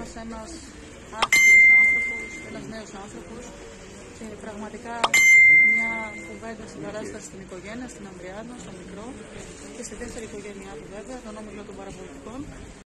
ένας άξιος άνθρωπος, ένας νέος άνθρωπος και πραγματικά μια κουβέντα συμπαράσταση στην οικογένεια, στην Ανδριάννα, στο μικρό και στη δεύτερη οικογένειά του βέβαια, τον όμιλο των παραπολιτικών.